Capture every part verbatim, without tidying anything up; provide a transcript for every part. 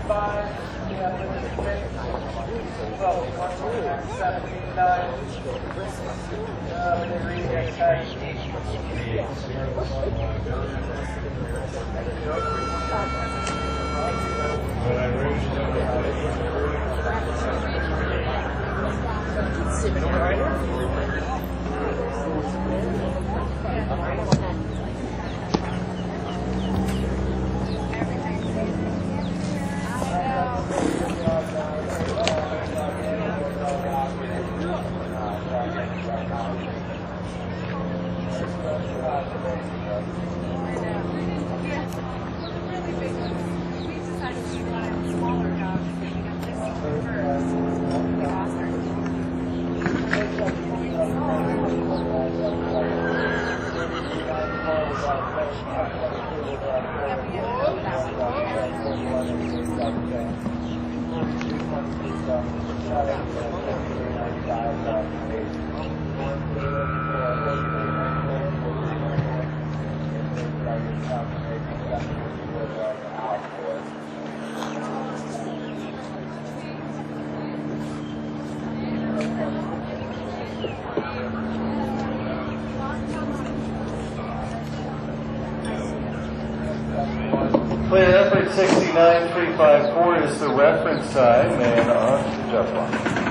Clear effort sixty-nine three five four is the reference time, and on to jump line.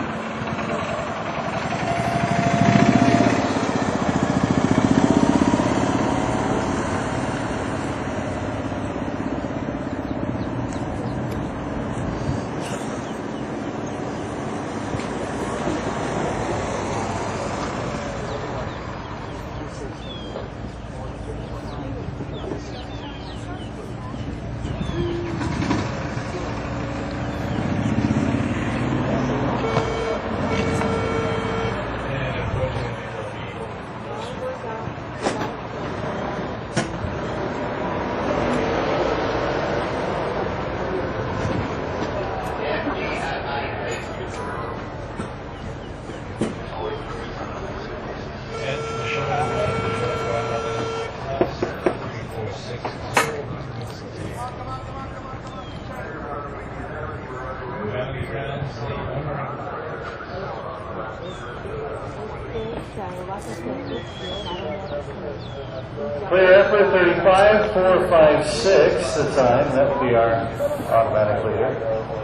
Clear effort thirty-five four five six, the time. That will be our automatic clear.